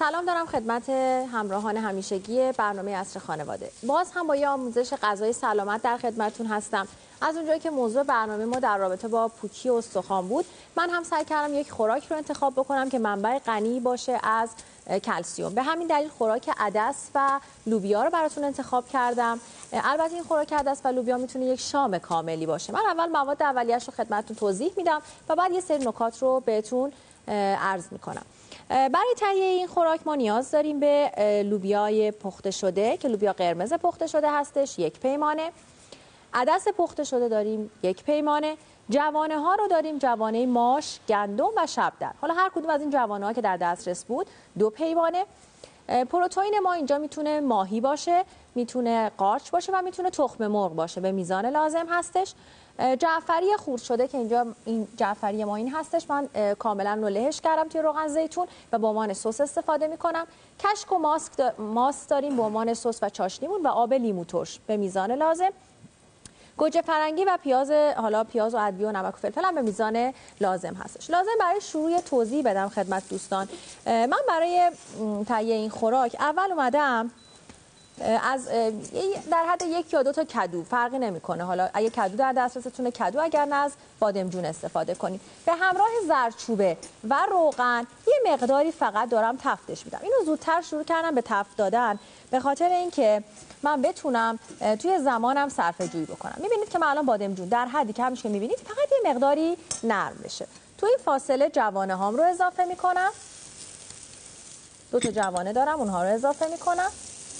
سلام دارم خدمت همراهان همیشگی برنامه عصر خانواده. باز هم با یه آموزش غذای سلامت در خدمتتون هستم. از اونجایی که موضوع برنامه ما در رابطه با پوکی و استخوان بود، من هم سعی کردم یک خوراک رو انتخاب بکنم که منبع غنی باشه از کلسیم. به همین دلیل خوراک عدس و لوبیا رو براتون انتخاب کردم. البته این خوراک عدس و لوبیا میتونه یک شام کاملی باشه. من اول مواد اولیه‌اش رو خدمتتون توضیح میدم و بعد یه سری نکات رو بهتون عرض میکنم. برای تهیه این خوراک ما نیاز داریم به لوبیای پخته شده که لوبیا قرمز پخته شده هستش، 1 پیمانه. عدس پخته شده داریم 1 پیمانه. جوانه ها رو داریم، جوانه ماش، گندم و شبدر. حالا هر کدوم از این جوانه ها که در دسترس بود 2 پیمانه. پروتئین ما اینجا میتونه ماهی باشه، میتونه قارچ باشه و میتونه تخم مرغ باشه، به میزان لازم هستش. جعفری خورد شده که اینجا این جعفری ما این هستش، من کاملا رو لهش کردم توی روغن زیتون و به عنوان سس استفاده میکنم. کشک و ماست داریم به عنوان سس و چاشنیمون و آب لیمو ترش به میزان لازم. گوجه فرنگی و پیاز، حالا پیاز و ادویه و نمک و فلفل هم به میزان لازم هستش. لازم برای شروع توضیح بدم خدمت دوستان، من برای تهیه این خوراک اول اومدم از در حد 1 یا 2 تا کدو، فرقی نمیکنه. حالا اگه کدو در دسترستونه کدو، اگر نه از بادمجون استفاده کنید. به همراه زردچوبه و روغن یه مقداری فقط دارم تفتش میدم. اینو زودتر شروع کردم به تفت دادن به خاطر اینکه من بتونم توی زمانم صرفه جویی بکنم. میبینید که من الان بادمجون در حدی که همش که میبینید فقط یه مقداری نرم بشه. توی این فاصله جوانه هام رو اضافه میکنم. 2 تا جوانه دارم، اونها رو اضافه میکنم.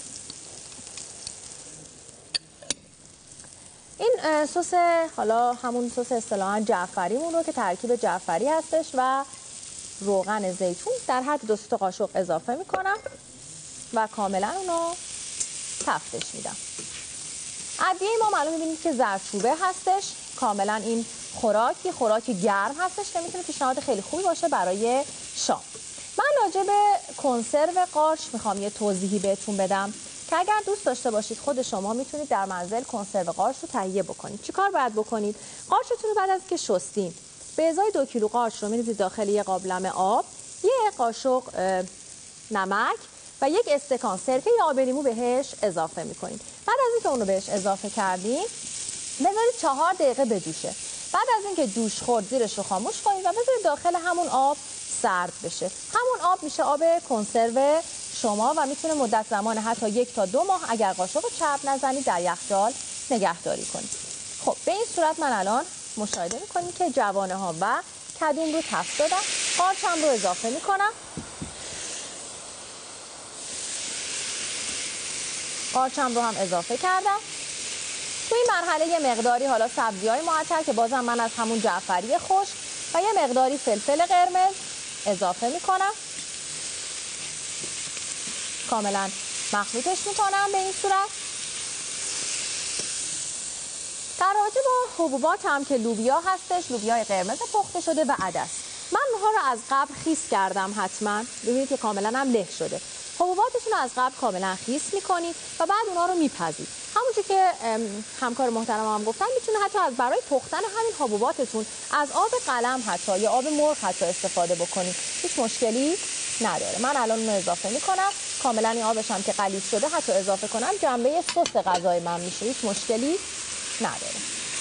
این سس، حالا همون سس اصطلاحاً جعفریمون رو که ترکیب جعفری هستش و روغن زیتون در حد 2 تا قاشق اضافه میکنم و کاملا اونو تفتش میدم. ادویه ما معلوم میبینید که زردچوبه هستش. کاملا این خوراک گرم هستش که میتونه پیشنهاد خیلی خوبی باشه برای شام. من راجع به کنسرو قارچ میخوام یه توضیحی بهتون بدم که اگر دوست داشته باشید خود شما میتونید در منزل کنسرو قارچ رو تهیه بکنید. چیکار باید بکنید؟ قارچتون رو بعد از که شستین به ازای 2 کیلو قارچ رو میریزید داخل یه قابلمه آب، 1 قاشق نمک و 1 استکان سرکه یا آب لیمو بهش اضافه میکنید. بعد از اینکه اونو بهش اضافه کردین بذارید 4 دقیقه بجوشه. بعد از اینکه جوش خورد زیرش رو خاموش کنید و بذارید داخل همون آب سرد بشه. همون آب میشه آب کنسرو شما و میتونه مدت زمان حتی 1 تا 2 ماه اگر قاشق چرب نزنید در یخچال نگهداری کنید. خب به این صورت من الان مشاهده میکنید که جوانه ها و کدوم رو تفت دادم. قارچم رو اضافه میکنم. قارچم رو هم اضافه کردم. تو این مرحله یه مقداری حالا سبزی‌های معطر که بازم من از همون جعفری خشک و یه مقداری فلفل قرمز اضافه میکنم. کاملا مخلوطش میکنم به این صورت. در رابطه با حبوبات هم که لوبیا هستش، لوبیای قرمز پخته شده و عدس، من اونها رو از قبل خیس کردم. حتما ببینید که کاملا هم له شده. حبوباتشون رو از قبل کاملا خیس میکنید و بعد اونها رو میپزید. همونجور که همکار محترم هم گفتن میتونه حتی از برای پختن همین حبوباتتون از آب قلم حتی یا آب مرغ حتی استفاده بکنید، هیچ مشکلی نداره. من الان اون رو اضافه میکنم. کاملا این آبش هم که غلیظ شده حتی اضافه کنم جنبه سس غذای من میشه، هیچ مشکلی نداره.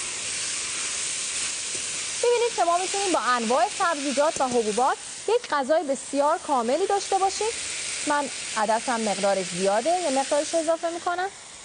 ببینید که ما میتونیم با انواع سبزیجات و حبوبات یک غذای بسیار کاملی داشته باشیم. من عدسم مقدارش زیاده، یه مقدارش اضافه میکنم.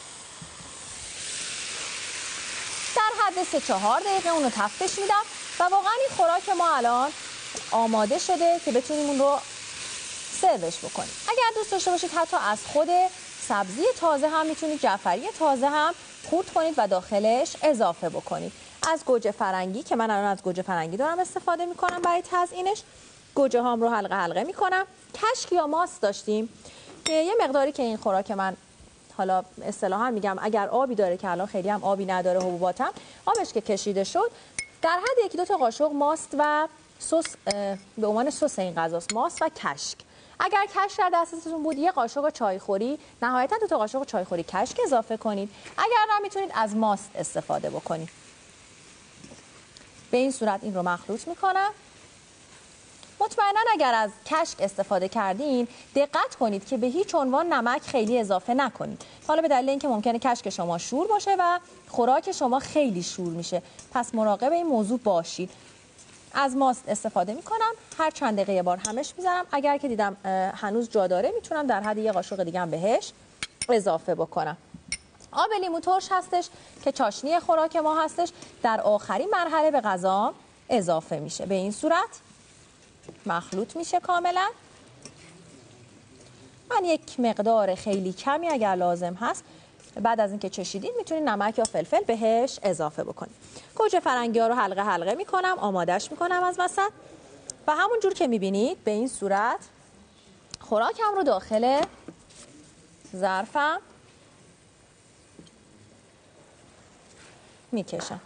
در حد 3-4 دقیقه اونو تفتش میدم و واقعا این خوراک ما الان آماده شده که بتونیم اون رو سروش بکنیم. اگر دوست داشته باشید حتی از خود سبزی تازه هم میتونید جعفری تازه هم خورد کنید و داخلش اضافه بکنید. از گوجه فرنگی که من الان از گوجه فرنگی دارم استفاده میکنم برای تزیینش. گوجه هام رو حلقه حلقه میکنم. کشک یا ماست داشتیم که یه مقداری که این خوراک من حالا اصطلاحا میگم اگر آبی داره که الان خیلی هم آبی نداره حبوباتم، آبش که کشیده شد در حد 1-2 تا قاشق ماست و سس به عنوان سس این غذاست، ماست و کشک. اگر کشک در دسترستون بود 1 قاشق چایخوری، نهایتا 2 تا قاشق چایخوری کشک اضافه کنید. اگر نه میتونید از ماست استفاده بکنید. به این صورت این رو مخلوط میکنم. مطمئنا اگر از کشک استفاده کردین دقت کنید که به هیچ عنوان نمک خیلی اضافه نکنید. حالا به دلیل اینکه ممکنه کشک شما شور باشه و خوراک شما خیلی شور میشه، پس مراقب این موضوع باشید. از ماست استفاده میکنم، هر چند دقیقه یه بار همش میذارم. اگر که دیدم هنوز جا داره میتونم در حد یه قاشق دیگه هم بهش اضافه بکنم. آب لیمو ترش هستش که چاشنی خوراک ما هستش، در آخرین مرحله به غذا اضافه میشه. به این صورت مخلوط میشه کاملا. من یک مقدار خیلی کمی اگر لازم هست بعد از اینکه چشیدین میتونید نمک یا فلفل بهش اضافه بکنید. گوجه فرنگی ها رو حلقه حلقه میکنم، آمادش میکنم از وسط و همون جور که میبینید به این صورت خوراکم رو داخل ظرفم میکشم.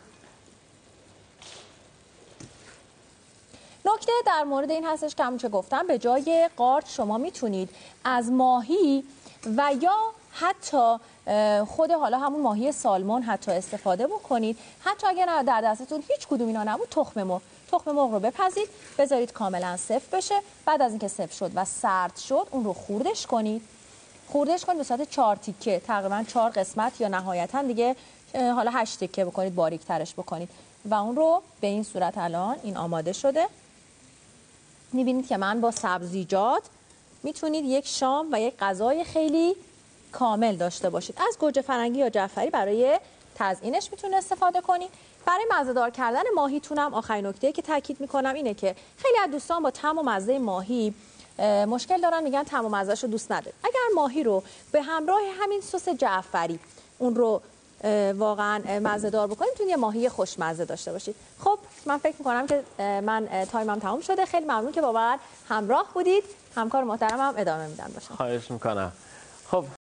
نکته در مورد این هستش که همونچه گفتم به جای قارچ شما میتونید از ماهی و یا حتی خود حالا همون ماهی سالمون حتی استفاده بکنید. حتی اگر در دستتون هیچ کدوم اینا نبود تخم مرغ رو بپزید، بذارید کاملا سفت بشه. بعد از اینکه سفت شد و سرد شد اون رو خوردش کنید به صورت 4 تیکه، تقریبا 4 قسمت یا نهایتا دیگه حالا 8 تیکه بکنید، باریک ترش بکنید و اون رو به این صورت الان این آماده شده. میبینید که من با سبزیجات میتونید یک شام و یک غذای خیلی کامل داشته باشید. از گوجه فرنگی یا جعفری برای تزیینش میتونید استفاده کنید. برای مزه‌دار کردن ماهیتونم آخرین نکته که تاکید میکنم اینه که خیلی از دوستان با طعم و مزه ماهی مشکل دارن، میگن طعم و مزه‌شو دوست نداره. اگر ماهی رو به همراه همین سس جعفری اون رو واقعا مزه‌دار بکنید میتونید یه ماهی خوشمزه داشته باشید. خب من فکر میکنم که من تایمم تموم شده. خیلی ممنون که با من همراه بودید. همکار محترمم ادامه میدن باشم. خواهش میکنم. خب